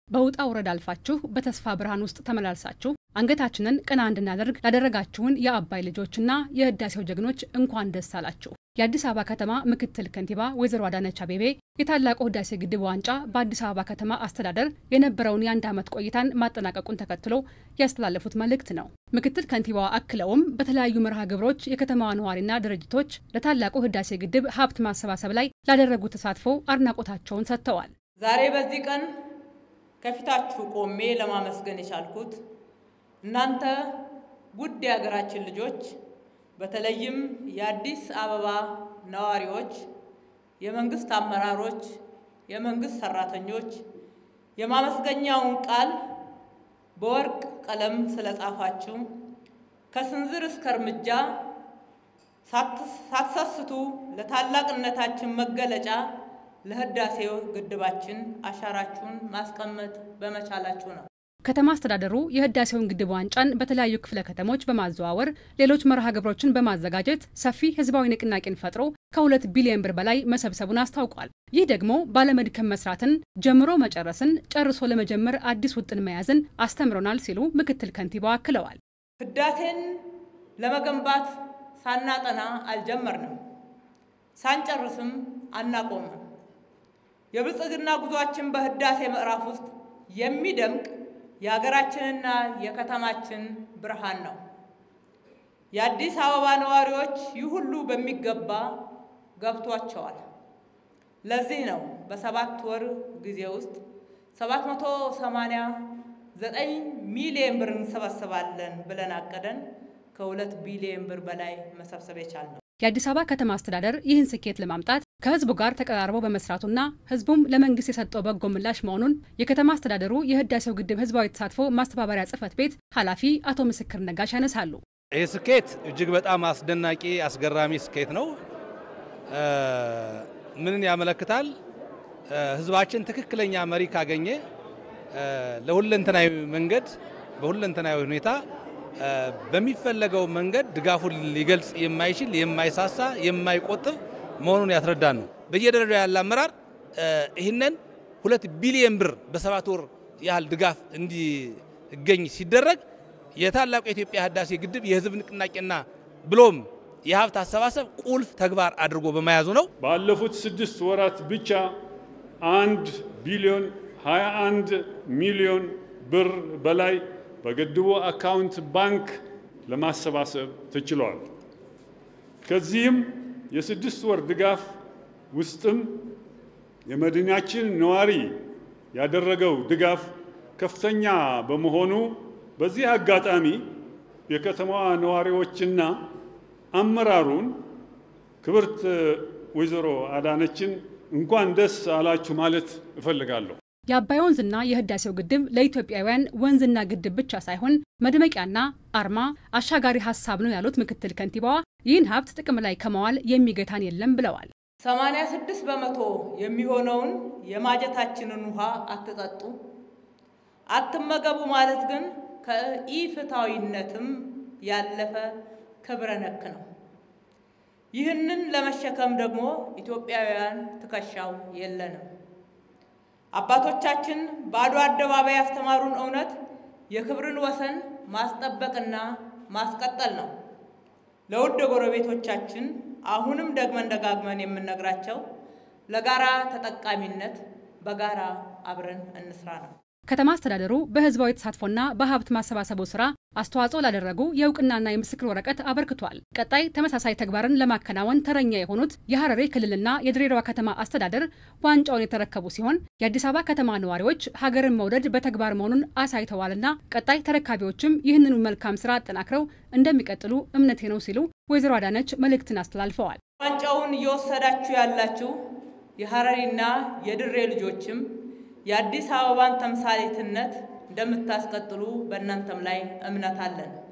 በውጣ ውረድ አልፋችሁ በተስፋ ብርሃን ውስጥ ተመላልሳችሁ አንገታችንን ቀና እንድናደርግ ላደረጋችሁን የአባይ ልጆችና የህዳሴው ጀግኖች እንኳን ደስ አላችሁ። የአዲስ አበባ ከተማ ምክትል ከንቲባ ወይዘሮ አዳነች አቤቤ የታላቁ ህዳሴ ግድብ ዋንጫ በአዲስ አበባ ከተማ አስተዳደር የነበረውን የ1 ዓመት ቆይታን ማጠናቀቁን ተከትሎ ያስተላለፉት መልእክት ነው። ምክትል ከንቲባዋ አክለውም በተለያዩ መርሃ ግብሮች የከተማዋ ነዋሪና ድርጅቶች ለታላቁ ህዳሴ ግድብ ሀብት ማሰባሰብ ላይ ላደረጉት ተሳትፎ አድናቆታቸውን ሰጥተዋል። ዛሬ በዚህ ቀን ከፊታችሁ ቆሜ ለማመስገን የቻልኩት እናንተ ጉድ የሀገራችን ልጆች በተለይም የአዲስ አበባ ነዋሪዎች፣ የመንግስት አመራሮች፣ የመንግስት ሰራተኞች የማመስገኛውን ቃል በወርቅ ቀለም ስለጻፋችሁ ከስንዝር እስከ እርምጃ ሳትሰስቱ ለታላቅነታችን መገለጫ ለህዳሴው ግድባችን አሻራችሁን ማስቀመጥ በመቻላችሁ ነው። ከተማ አስተዳደሩ የህዳሴውን ግድብ ዋንጫን በተለያዩ ክፍለ ከተሞች በማዘዋወር ሌሎች መርሃ ግብሮችን በማዘጋጀት ሰፊ ህዝባዊ ንቅናቄን ፈጥሮ ከ2 ቢሊየን ብር በላይ መሰብሰቡን አስታውቋል። ይህ ደግሞ ባለመድከም መስራትን፣ ጀምሮ መጨረስን፣ ጨርሶ ለመጀመር አዲስ ውጥን መያዝን አስተምሮናል ሲሉ ምክትል ከንቲባው አክለዋል። ህዳሴን ለመገንባት ሳናጠና አልጀመርንም፣ ሳንጨርስም አናቆምም። የብልጽግና ጉዟችን በህዳሴ ምዕራፍ ውስጥ የሚደምቅ የሀገራችንና የከተማችን ብርሃን ነው። የአዲስ አበባ ነዋሪዎች ይህ ሁሉ በሚገባ ገብቷቸዋል። ለዚህ ነው በ7 ወር ጊዜ ውስጥ 789 ሚሊዮን ብር እንሰበስባለን ብለን አቀደን ከ2 ቢሊየን ብር በላይ መሰብሰብ የቻልነው። የአዲስ አበባ ከተማ አስተዳደር ይህን ስኬት ለማምጣት ከህዝቡ ጋር ተቀራርቦ በመስራቱና ህዝቡም ለመንግስት የሰጠው በጎ ምላሽ መሆኑን የከተማ አስተዳደሩ የህዳሴው ግድብ ህዝባዊ ተሳትፎ ማስተባበሪያ ጽህፈት ቤት ኃላፊ አቶ ምስክር ነጋሽ ያነሳሉ። ይህ ስኬት እጅግ በጣም አስደናቂ አስገራሚ ስኬት ነው። ምንን ያመለክታል? ህዝባችን ትክክለኛ መሪ ካገኘ ለሁለንተናዊ መንገድ በሁለንተናዊ ሁኔታ በሚፈለገው መንገድ ድጋፉን ሊገልጽ የማይችል የማይሳሳ የማይቆጥብ መሆኑን ያስረዳን ነው። በየደረጃው ያለ አመራር ይህንን 2 ቢሊየን ብር በ7 ወር ያህል ድጋፍ እንዲገኝ ሲደረግ የታላቁ የኢትዮጵያ ህዳሴ ግድብ የህዝብ ንቅናቄና ብሎም የሀብት አሰባሰብ ቁልፍ ተግባር አድርጎ በመያዙ ነው። ባለፉት 6 ወራት ብቻ 1 ቢሊዮን 21 ሚሊዮን ብር በላይ በግድቡ አካውንት ባንክ ለማሰባሰብ ተችሏል። ከዚህም የ6 ወር ድጋፍ ውስጥም የመዲናችን ነዋሪ ያደረገው ድጋፍ ከፍተኛ በመሆኑ በዚህ አጋጣሚ የከተማዋ ነዋሪዎችና አመራሩን ክብርት ወይዘሮ አዳነችን እንኳን ደስ አላችሁ ማለት እፈልጋለሁ። የአባይ ወንዝና የህዳሴው ግድብ ለኢትዮጵያውያን ወንዝና ግድብ ብቻ ሳይሆን መድመቂያና አርማ አሻጋሪ ሐሳብ ነው ያሉት ምክትል ከንቲባዋ ይህን ሀብት ጥቅም ላይ ከመዋል የሚገታን የለም ብለዋል። 86% የሚሆነውን የማጀታችንን ውሃ አትጠጡ አትመገቡ ማለት ግን ከኢፍታዊነትም ያለፈ ክብረ ነክ ነው። ይህንን ለመሸከም ደግሞ ኢትዮጵያውያን ትከሻው የለንም። አባቶቻችን ባዶ አደባባይ ያስተማሩን እውነት የክብርን ወሰን ማስጠበቅና ማስቀጠል ነው። ለውድ ጎረቤቶቻችን አሁንም ደግመን ደጋግመን የምንነግራቸው ለጋራ ተጠቃሚነት በጋራ አብረን እንስራ ነው። ከተማ አስተዳደሩ በህዝባዊ ተሳትፎና በሀብት ማሰባሰቡ ስራ አስተዋጽኦ ላደረጉ የእውቅናና የምስክር ወረቀት አበርክቷል። ቀጣይ ተመሳሳይ ተግባርን ለማከናወን ተረኛ የሆኑት የሐረሪ ክልልና የድሬዳዋ ከተማ አስተዳደር ዋንጫውን የተረከቡ ሲሆን የአዲስ አበባ ከተማ ነዋሪዎች ሀገርን መውደድ በተግባር መሆኑን አሳይተዋልና ቀጣይ ተረካቢዎችም ይህንኑ መልካም ስራ አጠናክረው እንደሚቀጥሉ እምነቴ ነው ሲሉ ወይዘሮ አዳነች መልእክትን አስተላልፈዋል። ዋንጫውን እየወሰዳችሁ ያላችሁ የሐረሪና የድሬ ልጆችም የአዲስ አበባን ተምሳሌትነት እንደምታስቀጥሉ በእናንተም ላይ እምነት አለን።